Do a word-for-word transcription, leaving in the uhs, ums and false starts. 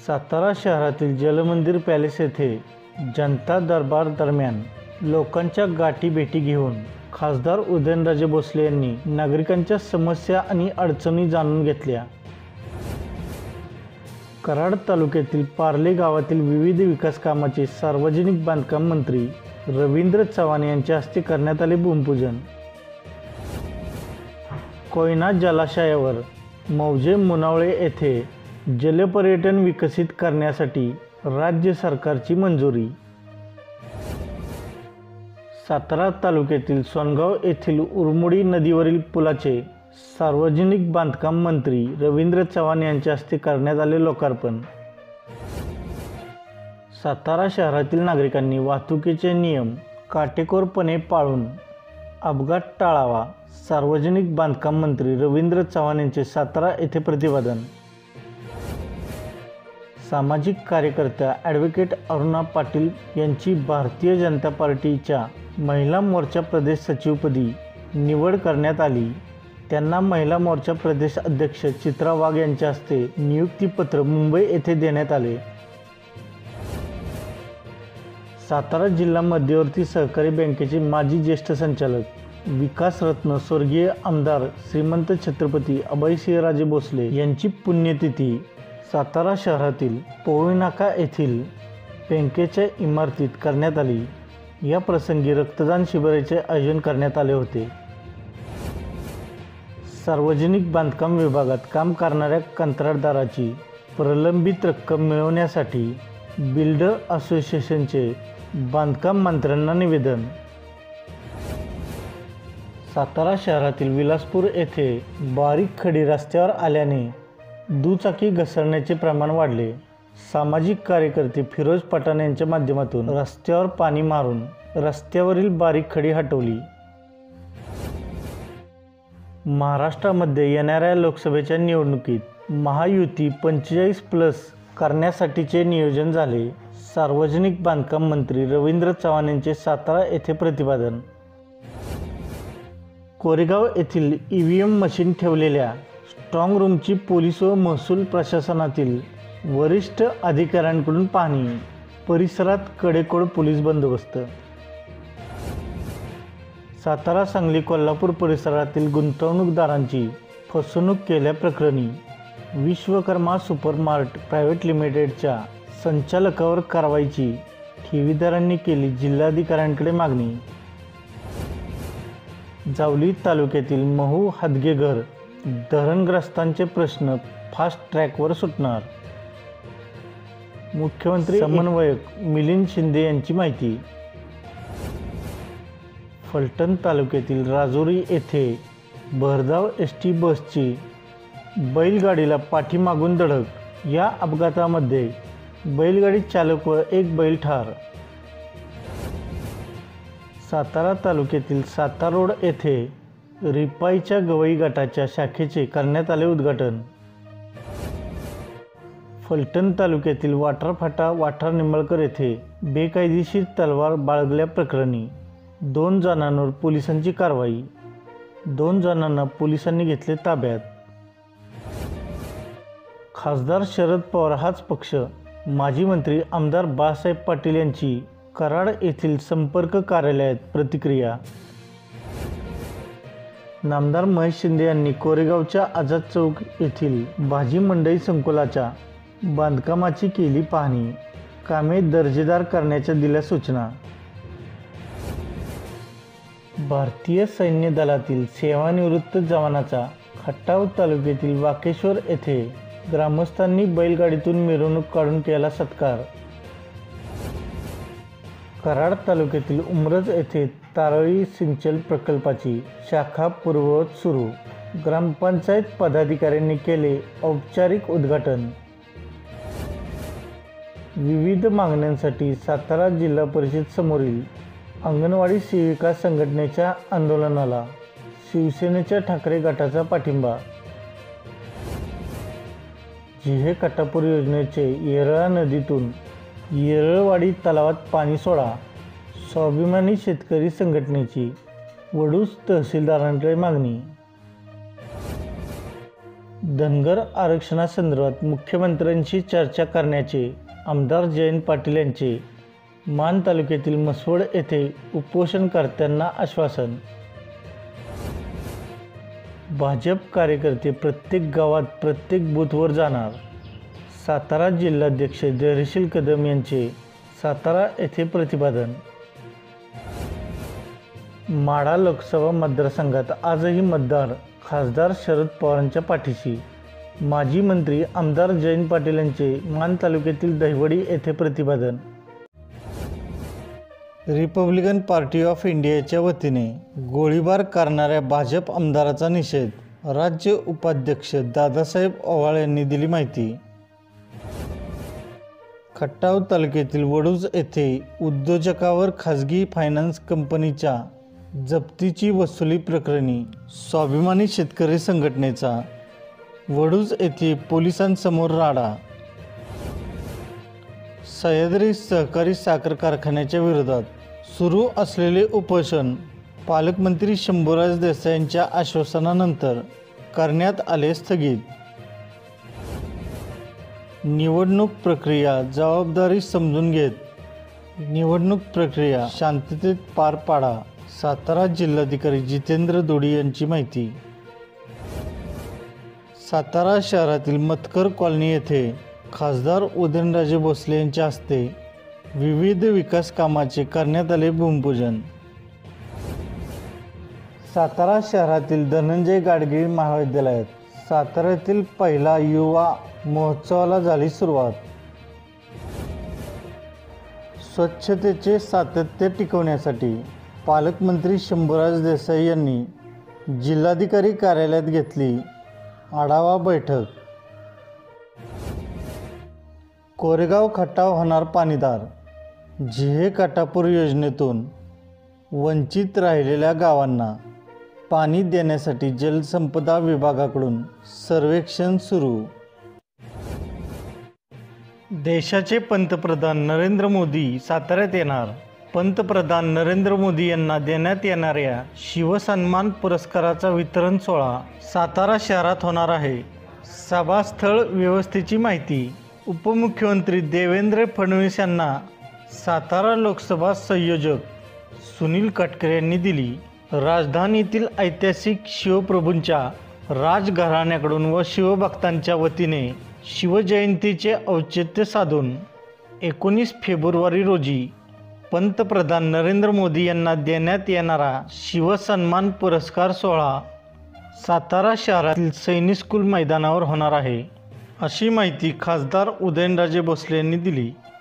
सातारा शहरातील जलमंदिर पॅलेस येथे जनता दरबार दरम्यान लोकांच्या गाठीभेटी घेऊन खासदार उदयनराजे भोसले यांनी नागरिकांच्या समस्या आणि अडचणी जाणून घेतल्या। कराड तालुक्यातील पार्ले गावातील विविध विकास कामाचे सार्वजनिक बांधकाम मंत्री रवींद्र चव्हाण यांच्या हस्ते करण्यात आले भूमिपूजन। कोयना जलाशयावर मौजे मुनावळे येथे जलपर्यटन विकसित करण्यासाठी राज्य सरकारची मंजुरी। सातारा तालुक्यातील सोनगाव येथील उरमोडी नदीवरील पुलाचे सार्वजनिक बांधकाम मंत्री रवींद्र चव्हाण यांच्या हस्ते करण्यात आले लोकार्पण। सातारा शहरातील नागरिकांनी वाहतुकीचे नियम काटेकोरपणे पाळून अपघात टाळावा, सार्वजनिक बांधकाम मंत्री रवींद्र चव्हाण यांचे सातारा येथे प्रतिपादन। सामाजिक कार्यकर्त्या ॲडव्होकेट अरुणा पाटील यांची भारतीय जनता पार्टीच्या महिला मोर्चा प्रदेश सचिवपदी निवड करण्यात आली। त्यांना महिला मोर्चा प्रदेश अध्यक्ष चित्रा वाघ यांच्या हस्ते नियुक्तीपत्र मुंबई येथे देण्यात आले। सातारा जिल्हा मध्यवर्ती सहकारी बँकेचे माजी ज्येष्ठ संचालक विकासरत्न स्वर्गीय आमदार श्रीमंत छत्रपती अभयसिंहराजे भोसले यांची पुण्यतिथी सातारा शहरातील पोवईनाका येथील बँकेच्या इमारतीत करण्यात आली। या प्रसंगी रक्तदान शिबिराचे आयोजन करण्यात आले होते। सार्वजनिक बांधकाम विभागात काम करणाऱ्या कंत्राटदाराची प्रलंबित रक्कम मिळवण्यासाठी बिल्डर असोसिएशनचे बांधकाम मंत्र्यांना निवेदन। सातारा शहरातील विलासपूर येथे बारीक खडी रस्त्यावर आल्याने दुचाकी घसरण्याचे प्रमाण वाढले। सामाजिक कार्यकर्ते फिरोज पठाण यांच्या माध्यमातून रस्त्यावर पाणी मारून रस्त्यावरील बारीक खडी हटवली। महाराष्ट्रामध्ये येणाऱ्या लोकसभेच्या निवडणुकीत महायुती पंचेचाळीस प्लस करण्यासाठीचे नियोजन झाले, सार्वजनिक बांधकाम मंत्री रवींद्र चव्हाण यांचे सातारा येथे प्रतिपादन। कोरेगाव येथील ई व्ही एम मशीन ठेवलेल्या स्ट्रॉंग रूमची पोलीस व महसूल प्रशासनातील वरिष्ठ अधिकाऱ्यांकडून पाहणी, परिसरात कडेकोड पोलीस बंदोबस्त। सातारा सांगली कोल्हापूर परिसरातील गुंतवणूकदारांची फसवणूक केल्याप्रकरणी विश्वकर्मा सुपरमार्ट प्रायव्हेट लिमिटेडच्या संचालकावर कारवाईची ठेवीदारांनी केली जिल्हाधिकाऱ्यांकडे मागणी। जावली तालुक्यातील महू हादगेघर धरणग्रस्तांचे प्रश्न फास्ट ट्रॅकवर सुटणार, मुख्यमंत्री समन्वयक मिलिंद शिंदे यांची माहिती। फलटण तालुक्यातील राजुरी येथे भरधाव एस टी बसची बैलगाडीला पाठीमागून धडक, या अपघातामध्ये बैलगाडी चालक व एक बैल ठार। सातारा तालुक्यातील सातारा रोड येथे रिपाईच्या गवई गटाच्या शाखेचे करण्यात आले उद्घाटन। फलटण तालुक्यातील वाठारफाटा वाठार निंबाळकर येथे बेकायदेशीर तलवार बाळगल्याप्रकरणी दोन जणांवर पोलिसांची कारवाई, दोन जणांना पोलिसांनी घेतले ताब्यात। खासदार शरद पवार हाच पक्ष, माजी मंत्री आमदार बाळासाहेब पाटील यांची कराड येथील संपर्क कार्यालयात प्रतिक्रिया। नामदार महेश शिंदे यांनी कोरेगावच्या आझाद चौक येथील भाजी मंडई संकुलाच्या बांधकामाची केली पाहणी, कामे दर्जेदार करण्याच्या दिल्या सूचना। भारतीय सैन्य दलातील सेवानिवृत्त जवानाचा खटाव तालुक्यातील वाकेश्वर येथे ग्रामस्थांनी बैलगाडीतून मिरवणूक काढून केला सत्कार। कराड तालुक्यातील उमरज येथे तारळी सिंचन प्रकल्पाची शाखा पूर्ववत सुरू, ग्रामपंचायत पदाधिकाऱ्यांनी केले औपचारिक उद्घाटन। विविध मागण्यांसाठी सातारा जिल्हा परिषद समोरील अंगणवाडी सेविका संघटनेच्या आंदोलनाला शिवसेनेच्या ठाकरे गटाचा पाठिंबा। जिहे काटापूर योजनेचे येरळा नदीतून येरळवाडी तलावात पाणी सोडा, स्वाभिमानी शेतकरी संघटनेची वडूज तहसीलदारांकडे मागणी। धनगर आरक्षणासंदर्भात मुख्यमंत्र्यांशी चर्चा करण्याचे आमदार जयंत पाटील यांचे मान तालुक्यातील म्हसवड येथे उपोषणकर्त्यांना आश्वासन. भाजप कार्यकर्ते प्रत्येक गावात प्रत्येक बूथवर जाणार. सातारा जिल्हाध्यक्ष धैर्यशील कदम यांचे सातारा येथे प्रतिपादन. माढा लोकसभा मतदारसंघात आजही मतदार खासदार शरद पवारांच्या पाठीशी. माजी मंत्री आमदार जयंत पाटील यांचे मान तालुक्यातील दहिवडी येथे प्रतिपादन. रिपब्लिकन पार्टी ऑफ इंडियाच्या वतीने गोळीबार करणाऱ्या भाजप आमदाराचा निषेध. राज्य उपाध्यक्ष दादासाहेब ओवाळ यांनी दिली माहिती. खटाव तालुक्यातील वडूज येथे उद्योजकावर खाजगी फायनान्स कंपनीच्या जप्तीची वसुली प्रकरणी स्वाभिमानी शेतकरी संघटनेचा वडूज येथे पोलिसांसमोर राडा. सह्याद्री सहकारी साखर कारखान्याच्या विरोधात सुरू असलेले उपोषण पालकमंत्री शंभूराज देसाई यांच्या आश्वासनानंतर करण्यात आले स्थगित. निवडणूक प्रक्रिया जबाबदारी समजून घेत निवडणूक प्रक्रिया शांततेत पार पाडा. सातारा जिल्हाधिकारी जितेंद्र दोडी यांची माहिती. सातारा शहरातील मतकर कॉलनी येथे खासदार उदयनराजे भोसले यांच्या हस्ते विविध विकास कामाचे करण्यात आले भूमिपूजन. सातारा शहरातील धनंजय गाडगिळ महाविद्यालयात साताऱ्यातील पहिला युवा महोत्सवाला झाली सुरुवात. स्वच्छतेचे सातत्य टिकवण्यासाठी पालकमंत्री शंभूराज देसाई यांनी जिल्हाधिकारी कार्यालयात घेतली आढावा बैठक. कोरेगाव खटाव होणार पाणीदार. जिहे काटापूर योजनेतून वंचित राहिलेल्या गावांना पाणी देण्यासाठी जलसंपदा विभागाकडून सर्वेक्षण सुरू. देशाचे पंतप्रधान नरेंद्र मोदी साताऱ्यात येणार. पंतप्रधान नरेंद्र मोदी यांना देण्यात येणाऱ्या शिवसन्मान पुरस्काराचा वितरण सोहळा सातारा शहरात होणार आहे. सभास्थळ व्यवस्थेची माहिती उपमुख्यमंत्री देवेंद्र फडणवीस यांना सातारा लोकसभा संयोजक सुनील कटकर यांनी दिली. राजधानीतील ऐतिहासिक शिवप्रभूंच्या राजघराण्याकडून व शिवभक्तांच्या वतीने शिवजयंतीचे औचित्य साधून एकोणीस फेब्रुवारी रोजी पंतप्रधान नरेंद्र मोदी यांना देण्यात येणारा शिवसन्मान पुरस्कार सोहळा सातारा शहरातील सैनिक स्कूल मैदानावर होणार आहे, अशी माहिती खासदार उदयनराजे भोसले यांनी दिली.